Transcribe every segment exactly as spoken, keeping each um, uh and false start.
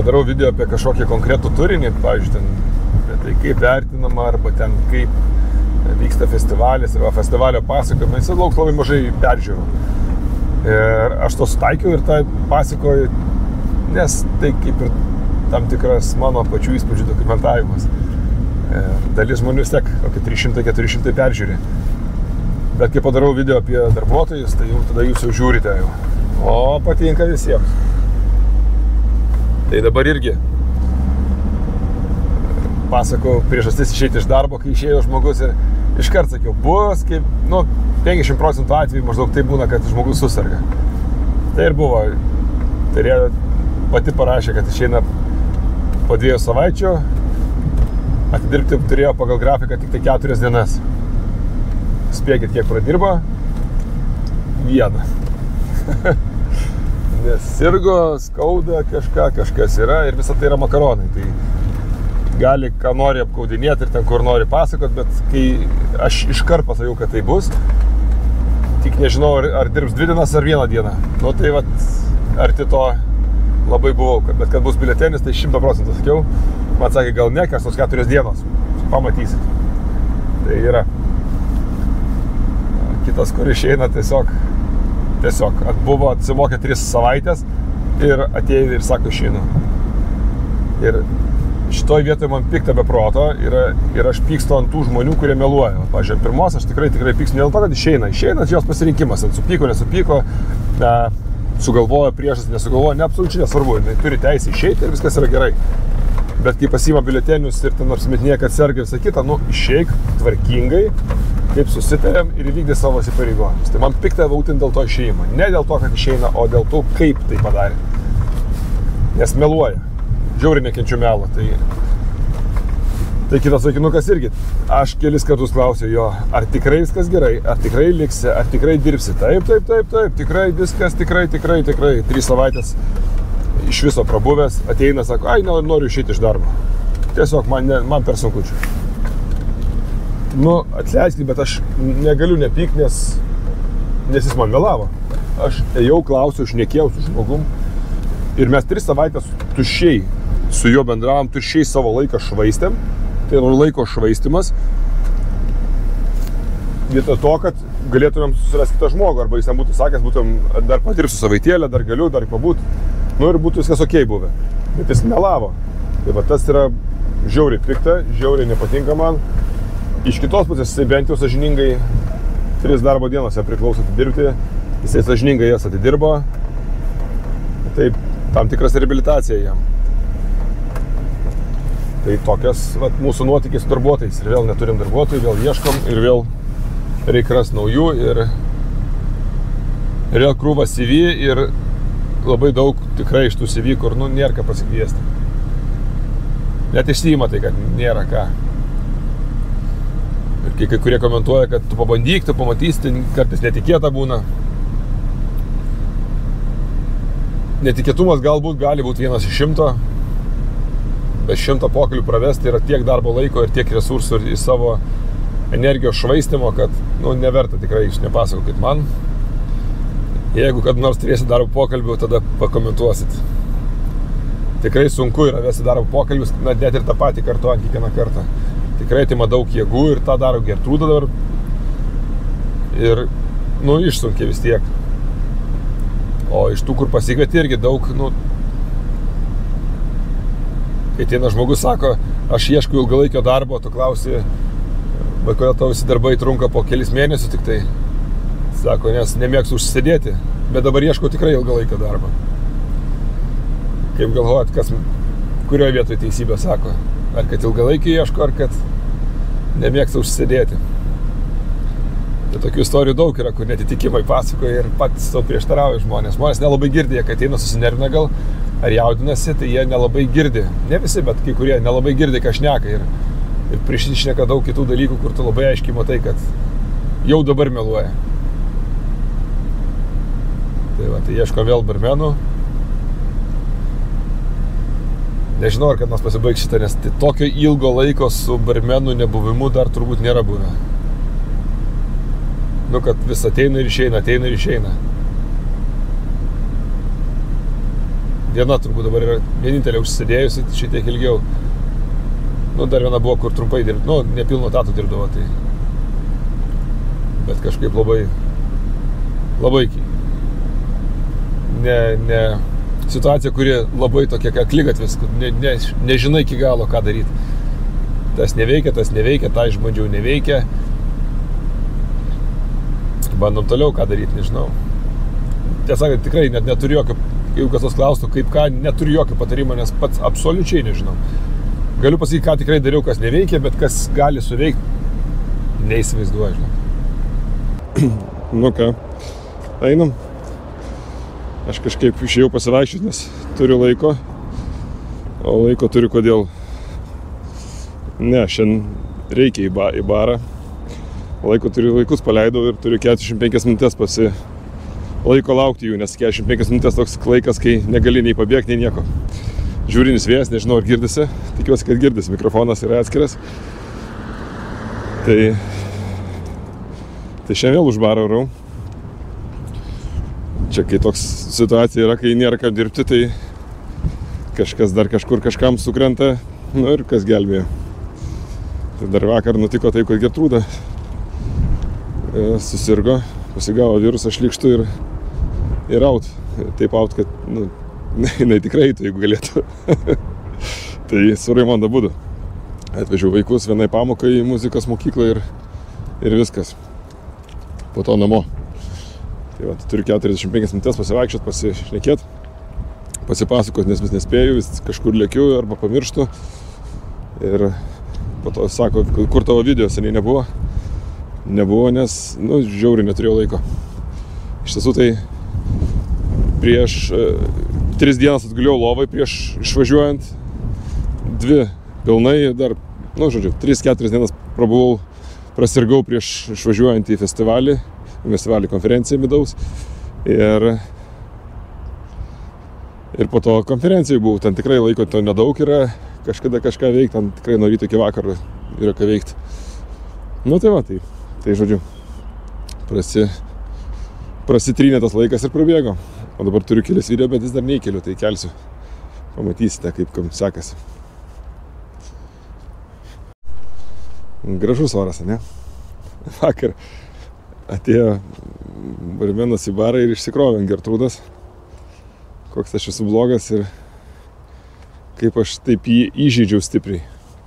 padarau video apie kažkokį konkretų turinį, pavyzdžiui, ten, apie tai kaip vertinama, arba ten kaip vyksta festivalis, arba festivalio pasakojimai, jis lauks labai mažai peržiūrų. Ir aš to sutaikiau ir tą pasakoju, nes tai kaip ir tam tikras mano pačių įspūdžių dokumentavimas. Ir dalis žmonių vis tiek, kokie trys šimtai keturi šimtai peržiūri. Bet kai padarau video apie darbuotojus, tai jau tada jūs jau žiūrite jau. O patinka visiems. Tai dabar irgi pasakau priežastis išeiti iš darbo, kai išėjo žmogus ir iškart sakiau, bus kaip, nu, penkiasdešimt procentų atvejų maždaug tai būna, kad žmogus susirga. Tai ir buvo. Tai jie pati parašė, kad išeina po dviejų savaičių, atidirbti turėjo pagal grafiką tik tai keturias dienas. Spėkit, kiek pradirbo? Vieną. Nes sirgo, skauda, kažką, kažkas yra ir visa tai yra makaronai. Tai gali, ką nori apkaudinėti ir ten, kur nori pasakot, bet kai aš iškart pasakiau, kad tai bus, tik nežinau, ar, ar dirbs dvi dienas ar vieną dieną. Nu tai vat, arti to labai buvau, bet kad bus biuletenis, tai šimtą procentų sakiau. Man sakė, gal ne, kas tos keturios dienos, pamatysit. Tai yra. Kitas, kur išeina, tiesiog, tiesiog buvo atsimokė tris savaitės ir atėjo ir sako, išeinu. Ir šitoj vietoje man pikta be proto ir, ir aš pykstu ant tų žmonių, kurie meluoja. Pavyzdžiui, pirmos aš tikrai, tikrai pykstu ne dėl to, kad išeina. Išeina jos pasirinkimas, ant supyko, nesupyko, ne, sugalvojo priešas, nesugalvojo, ne absoliučiai nesvarbu. Jis turi teisę išeiti ir viskas yra gerai. Bet kai pasiima biuletenius ir ten apsimetinėja, kad serga visą kitą, nu išeik tvarkingai, kaip susitarėm ir įvykdė savo įsipareigojimus. Tai man pikta būtent dėl to išėjimo. Ne dėl to, kad išeina, o dėl to, kaip tai padarė. Nes meluoja. Žiauriai nekenčiu melo. Tai, tai kitas vaikinukas irgi. Aš kelis kartus klausiau jo, ar tikrai viskas gerai, ar tikrai liksi, ar tikrai dirbsi. Taip, taip, taip, taip, tikrai viskas, tikrai, tikrai, tikrai. Trys savaitės iš viso prabuvęs, ateina, sako, ai, noriu išeiti iš darbo. Tiesiog man, ne, man per sunku čia. Nu, atleiskit, bet aš negaliu nepykti, nes, nes jis man melavo. Aš ėjau, klausiau, šnekėjau su žmogum ir mes tris savaitės tuščiai su juo bendravom, tuščiai savo laiką švaistėm. Tai yra laiko švaistimas. Vietoj to, kad galėtumėm susirasti kitą žmogų, arba jis ten būtų sakęs, būtum dar padirbsiu savaitėlę, dar galiu, dar pabūt. Nu ir būtų viskas okei buvę. Bet jis melavo. Tai va tas yra žiauriai pikta, žiauriai nepatinka man. Iš kitos pusės jisai bent jau sąžiningai tris darbo dienos jam priklauso atidirbti. Jisai sąžiningai jas atidirbo. Tai tam tikras reabilitacija jam. Tai tokias vat, mūsų nuotykis su darbuotojais. Ir vėl neturim darbuotojų, vėl ieškom ir vėl reikia rast naujų. Ir, ir vėl krūva C V ir labai daug tikrai iš tų C V, kur nu, nėra ką pasikviesti. Net išsiima tai, kad nėra ką. Ir kai, kai kurie komentuoja, kad tu pabandyk, tu pamatysi, tai kartais netikėta būna. Netikėtumas galbūt gali būti vienas iš šimto, bet šimtą pokalbių pravesti yra tiek darbo laiko ir tiek resursų į savo energijos švaistimo, kad nu, neverta tikrai, jūs nepasakokit man. Jeigu kad nors turėsit darbo pokalbių, tada pakomentuosit. Tikrai sunku yra vesti darbo pokalbius, net ir tą patį kartuojant kiekvieną kartą. Tikrai atima daug jėgų ir tą daro Gertrūda dabar. Ir, nu, išsunkia vis tiek. O iš tų, kur pasikvieti irgi daug, nu, kai ateina žmogus sako, aš ieškau ilgalaikio darbo, tu klausi, bet kodėl tavo visi darbai trunka po kelis mėnesius tik tai. Sako, nes nemėgstu užsisėdėti, bet dabar ieškau tikrai ilgalaikio darbo. Kaip galvojat, kas, kurioje vietoje teisybė sako? Ar kad ilgalaikį ieško, ar kad nemėgsta užsisėdėti. Tai tokių istorijų daug yra, kur netitikimai pasakoja ir patys to prieštarauja žmonės. Žmonės nelabai girdi, jie, kad ateina susinervina gal, ar jaudinasi, tai jie nelabai girdi. Ne visi, bet kai kurie nelabai girdi, ką šneka. Ir, ir prišneka daug kitų dalykų, kur tu labai aiškiai matai, kad jau dabar meluoja. Tai va, tai ieško vėl barmenų. Nežinau, ar kad mes pasibaigs šitą, nes tai tokio ilgo laiko su barmenų nebuvimu dar turbūt nėra buvę. Nu, kad vis ateina ir išeina, ateina ir išeina. viena turbūt dabar yra vienintelė užsidėjusi šitiek ilgiau. Nu, dar viena buvo, kur trumpai dirb, nu, nepilno tatų dirbdavo, tai. Bet kažkaip labai, labai, ne, ne, situacija, kuri labai tokia akligatvis, ne, ne, nežinai iki galo, ką daryti. Tas neveikia, tas neveikia, tą išbandžiau neveikia. Bandom toliau, ką daryti, nežinau. Tiesą sakant, tikrai net neturiu jokio, jeigu kas tos klaustų, kaip ką, neturiu jokio patarimo, nes pats absoliučiai nežinau. Galiu pasakyti, ką tikrai dariau, kas neveikia, bet kas gali suveikti, neįsivaizduoju, žinau. Nu ką, einam. Aš kažkaip išėjau pasivaikščioti, nes turiu laiko, o laiko turiu kodėl. Ne, šiandien reikia į, ba, į barą. Laiko turiu, laikus paleidau ir turiu keturiasdešimt penkias minutės pasi laiko laukti jų, nes keturiasdešimt penkias minutės toks laikas, kai negali nei pabėgti, nei nieko. Žiūrinis vėjas, nežinau, ar girdisi. Tikiuosi, kad girdisi. Mikrofonas yra atskiras. Tai, tai šiandien vėl už barą varau. Čia, kai toks situacija yra, kai nėra ką dirbti, tai kažkas dar kažkur kažkam sukrenta, nu ir kas gelbėjo. Tai dar vakar nutiko taip, kad Gertrūda susirgo, pasigavo virusą šlykštų ir, ir out. Taip out, kad, nu, jinai tikrai eitų, jeigu galėtų. Tai su Raimonda būdu. Atvežiau vaikus vienai pamokai į muzikos mokyklą ir, ir viskas. Po to namo. Tai va, turiu keturiasdešimt penkias minutės pasivaikščiot, pasišnekėt, pasipasakot, nes vis nespėju, vis kažkur lėkiu arba pamirštu. Ir po to sako, kur tavo video seniai nebuvo. Nebuvo, nes, nu, žiauriai neturėjau laiko. Iš tiesų tai prieš e, tris dienas atguliau lovai prieš išvažiuojant. Dvi pilnai, dar, nu, žodžiu, tris keturias dienas prabuvau, prasirgau prieš išvažiuojant į festivalį, festivalį konferenciją midaus. Ir, ir po to konferencijai buvau, ten tikrai laiko to nedaug yra, kažkada kažką veikti, ten tikrai nuo ryto iki vakaro yra ką veikti. Nu tai va, tai, tai žodžiu, prasi, prasitrynė tas laikas ir prabėgo. O dabar turiu kelis video, bet vis dar neįkeliu, tai kelsiu. Pamatysite, kaip kam sekasi. Gražus oras, ne? Vakar atėjo barmenas į barą ir išsikrovė ant Gertrūdos. Koks aš esu blogas ir kaip aš taip jį įžeidžiau stipriai.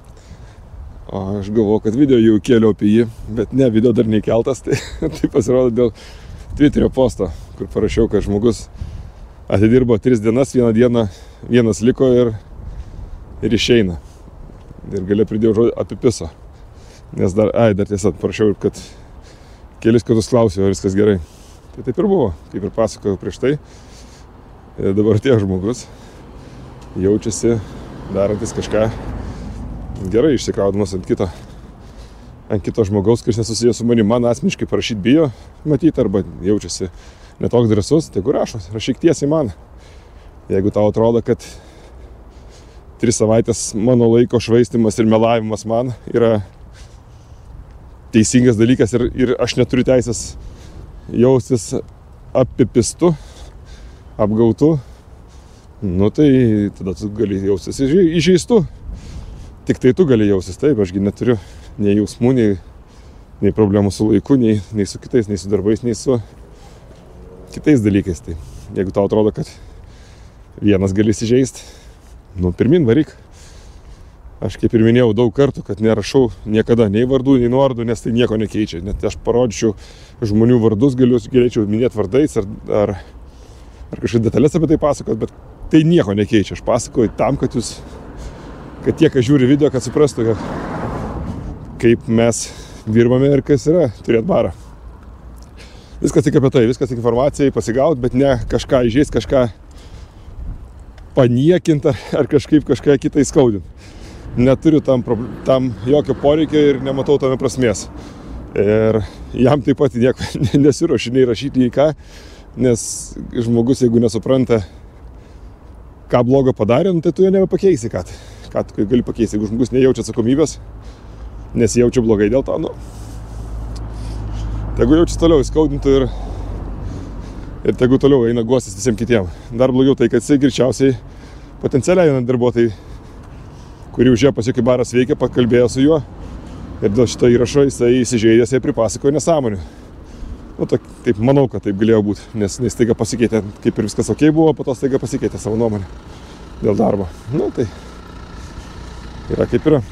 O aš galvoju, kad video jau kėliau apie jį, bet ne, video dar neįkeltas, tai, tai pasirodo dėl Twitterio posto, kur parašiau, kad žmogus atidirbo tris dienas, vieną dieną vienas liko ir, ir išeina. Ir gale pridėjau žodį apipiso. Nes dar, ai, dar tiesa, parašiau, kad kelis kartus klausiau, ar viskas gerai. Tai taip ir buvo, kaip ir pasakojau prieš tai. Ir dabar tie žmogus jaučiasi darantis kažką gerai, išsikraudamas ant kito, ant kito žmogaus, kuris nesusijęs su manim. Man asmeniškai parašyti bijo matyti, arba jaučiasi netoks drąsus, tai kur rašo, rašyk tiesiai man. Jeigu tau atrodo, kad tris savaitės mano laiko švaistimas ir melavimas man yra teisingas dalykas ir, ir aš neturiu teisės jaustis apipistu, apgautu, nu tai tada tu gali jaustis įžeistu. Tik tai tu gali jaustis taip, ašgi neturiu nei jausmų, nei, nei problemų su laiku, nei, nei su kitais, nei su darbais, nei su kitais dalykais. Tai jeigu tau atrodo, kad vienas gali įsižeisti, nu pirmin varyk. Aš kaip ir minėjau daug kartų, kad nerašau niekada nei vardų, nei nuorodų, nes tai nieko nekeičia. Net aš parodžiau žmonių vardus, galiu, galėčiau minėti vardais ar, ar, ar kažkaip detalės apie tai pasakot, bet tai nieko nekeičia. Aš pasakoju tam, kad jūs, kad tie, kas žiūri video, kad suprastų, kad kaip mes dirbame ir kas yra turėti barą. Viskas tik apie tai, viskas tik informacijai pasigauti, bet ne kažką įžeist, kažką paniekinti ar kažkaip kažką kitą įskaudinti. Neturiu tam, tam jokio poreikio ir nematau tame prasmės. Ir jam taip pat nieko nesiruošiu nei rašyti, nei ką, nes žmogus, jeigu nesupranta, ką blogo padarė, tai tu jo nebepakeisi, ką, ką tu gali pakeisti. Jeigu žmogus nejaučia atsakomybės, nesijaučia blogai dėl to, nu, tegu jaučiasi toliau įskaudintų ir, ir tegu toliau eina guostis visiems kitiems. Dar blogiau tai, kad jisai greičiausiai potencialiai eina darbuotojai, kurį užėjo pas jį, kai baras veikia, pakalbėjo su juo ir dėl šito įrašo jisai įsižeidęs, jisai pripasakojo nesąmonių. Nu, tak, taip, manau, kad taip galėjo būti, nes, nes staiga pasikeitė, kaip ir viskas ok buvo, po to staiga pasikeitė savo nuomonę dėl darbo. Nu, tai yra kaip yra.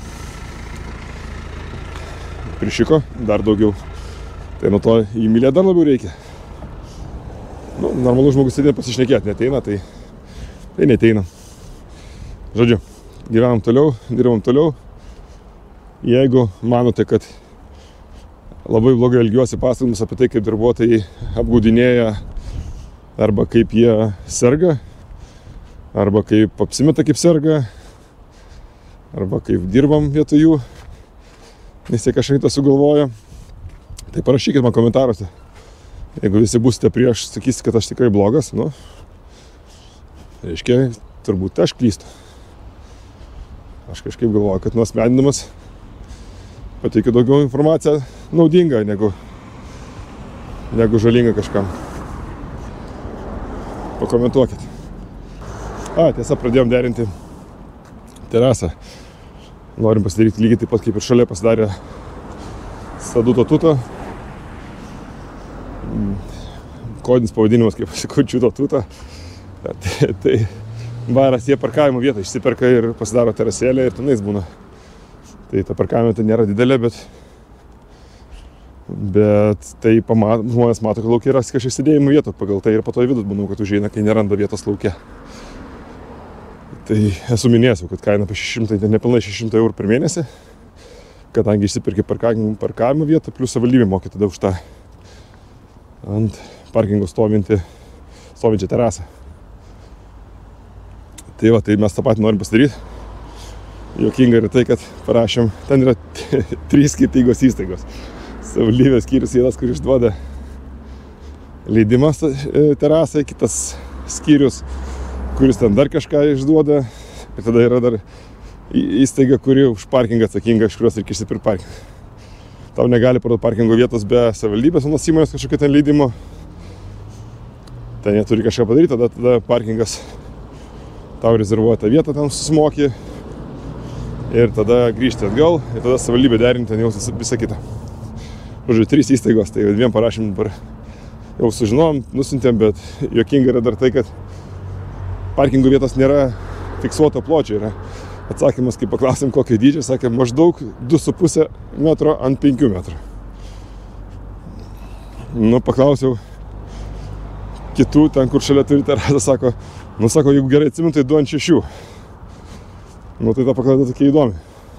Prišiko dar daugiau. Tai nuo to jį mylėt dar labiau reikia. Nu, normalus žmogus sėdė pasišnekėti, neteina, tai, tai neteina. Žodžiu, gyvenam toliau, dirbam toliau. Jeigu manote, kad labai blogai elgiuosi pasakojimus apie tai, kaip darbuotojai apgaudinėja, arba kaip jie serga, arba kaip apsimeta kaip serga, arba kaip dirbam vietoj jų, nes jie kažkaip tą sugalvoja, tai parašykit man komentaruose. Jeigu visi būsite prieš, sakysit, kad aš tikrai blogas, nu, reiškia, turbūt aš klystu. Aš kažkaip galvoju, kad nuosmeninamas pateikiu daugiau informaciją naudingą negu, negu žalingą kažkam. Pakomentuokit. A, tiesa, pradėjom derinti terasą. Norim pasidaryti lygiai taip pat, kaip ir šalia pasidarė Staduto Tuto. Kodinis pavadinimas, kaip pasakau, Čiuto Tuto. Tai, tai baras jie parkavimo vietą išsiperka ir pasidaro terasėlę ir tenais būna. Tai ta parkavimo tai nėra didelė, bet, bet tai pamat, žmonės mato, kad laukia yra kažkiek sėdėjimo vietų pagal tai ir po to į vidų, manau, kad užeina, kai neranda vietos laukia. Tai esu minėjęs, kad kaina apie šeši šimtai, nepilnai šeši šimtai eurų per mėnesį, kadangi išsipirki parkavimo, parkavimo vietą, plus savivaldybė mokė tada už tą ant parkingo stovinti, stovinčią terasą. Tai va, tai mes tą patį norim pasidaryti. Jokinga yra tai, kad parašėm, ten yra trys skirtingos įstaigos. Savivaldybės skyrius vienas, kur išduoda leidimas terasai, kitas skyrius, kuris ten dar kažką išduoda. Ir tada yra dar įstaiga, kuri už parkingą atsakinga, iš kurios reikia išsipirkti parkingą. Tau negali parduoti parkingo vietos be savivaldybės, vienos įmonės kažkokio ten leidimo. Ten jie turi kažką padaryti, tada, tada parkingas tau rezervuoja tą vietą, ten susimoki. Ir tada grįžti atgal, ir tada savivaldybė derinti ten jau visą kitą. Žodžiu, trys įstaigos, tai dviem parašym, jau sužinom, nusintėm, bet juokinga yra dar tai, kad parkingo vietos nėra fiksuoto pločio. Yra atsakymas, kai paklausėm kokio dydžio, sakė maždaug du su puse metro ant penkių metrų. Nu, paklausiau kitų, ten kur šalia turi terasą, sako, nu, sako, jeigu gerai atsimenu, tai du ant šešių. Nu, tai ta paklaida tokia įdomi.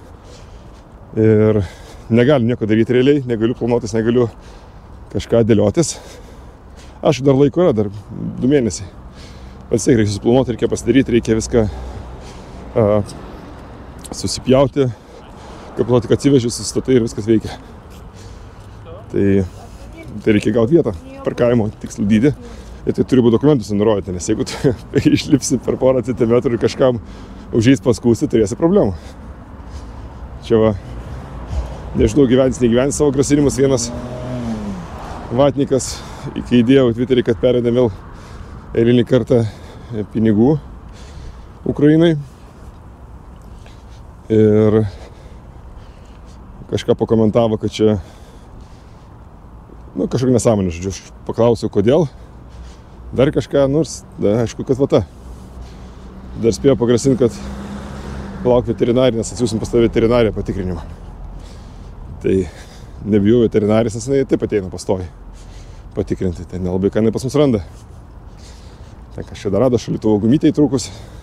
Ir negaliu nieko daryti realiai, negaliu planuotis, negaliu kažką dėliotis. Aš dar laiko yra, dar du mėnesiai. Bet vis tiek reikia susiplanuoti, reikia pasidaryti, reikia viską uh, susipjauti, kaip ploti, kad atsivežiu, sustatai ir viskas veikia. Tai, tai reikia gauti vietą, parkavimo tikslų dydį. Ir tai turi būti dokumentuose nurodyti, nes jeigu tu išlipsi per porą centimetrų ir kažkam užeis paskūsti, turėsi problemų. Čia va, nežinau, gyvens, negyvens savo grasinimus vienas vatnikas, kai įdėjau Twitterį, kad perėdė vėl eilinį kartą pinigų Ukrainai. Ir kažką pakomentavo, kad čia, nu, kažkokia nesąmonė, žodžiu, aš paklausiau, kodėl. Dar kažką, nors, da, aišku, kad vata. Dar spėjo pagrasinti, kad lauk veterinarį, nes atsiūsim pas tą veterinariją patikrinimą. Tai nebijau veterinarės, nes jinai taip ateina pastoviai patikrinti. Tai nelabai ką jinai pas mus randa. Ten kažką dar rado, šaldytuvo gumytę įtrūkus.